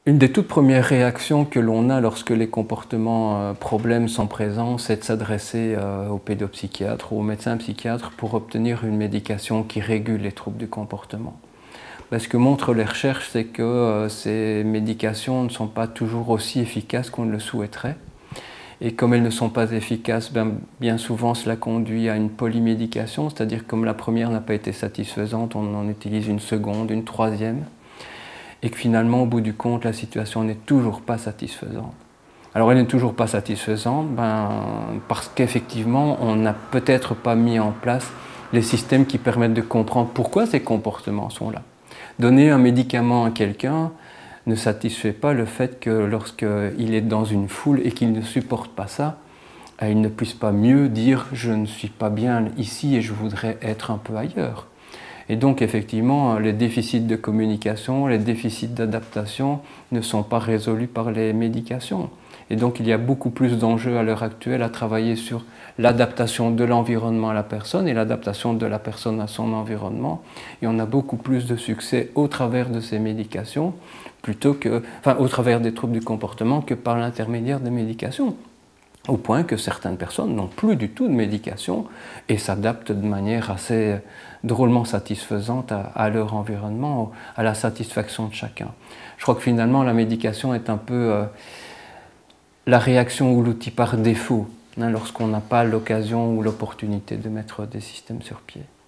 Une des toutes premières réactions que l'on a lorsque les comportements problèmes sont présents, c'est de s'adresser au pédopsychiatre ou au médecin psychiatre pour obtenir une médication qui régule les troubles du comportement. Ce que montrent les recherches, c'est que ces médications ne sont pas toujours aussi efficaces qu'on le souhaiterait. Et comme elles ne sont pas efficaces, bien souvent cela conduit à une polymédication, c'est-à-dire comme la première n'a pas été satisfaisante, on en utilise une seconde, une troisième. Et que finalement, au bout du compte, la situation n'est toujours pas satisfaisante. Alors elle n'est toujours pas satisfaisante parce qu'effectivement, on n'a peut-être pas mis en place les systèmes qui permettent de comprendre pourquoi ces comportements sont là. Donner un médicament à quelqu'un ne satisfait pas le fait que lorsqu'il est dans une foule et qu'il ne supporte pas ça, il ne puisse pas mieux dire « je ne suis pas bien ici et je voudrais être un peu ailleurs ». Et donc effectivement, les déficits de communication, les déficits d'adaptation ne sont pas résolus par les médications. Et donc il y a beaucoup plus d'enjeux à l'heure actuelle à travailler sur l'adaptation de l'environnement à la personne et l'adaptation de la personne à son environnement. Et on a beaucoup plus de succès au travers de ces médications, au travers des troubles du comportement que par l'intermédiaire des médications. Au point que certaines personnes n'ont plus du tout de médication et s'adaptent de manière assez drôlement satisfaisante à leur environnement, à la satisfaction de chacun. Je crois que finalement la médication est un peu la réaction ou l'outil par défaut, lorsqu'on n'a pas l'occasion ou l'opportunité de mettre des systèmes sur pied.